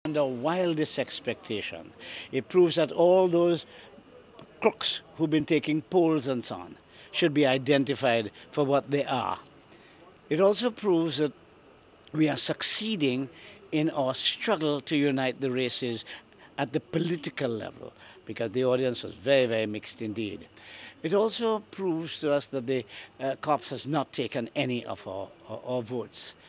the wildest expectation. It proves that all those crooks who've been taking polls and so on should be identified for what they are. It also proves that we are succeeding in our struggle to unite the races at the political level, because the audience was very, very mixed indeed. It also proves to us that the COP has not taken any of our votes.